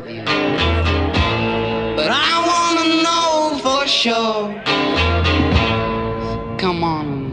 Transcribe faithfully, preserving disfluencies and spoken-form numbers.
of you. But I wanna know for sure. Come on.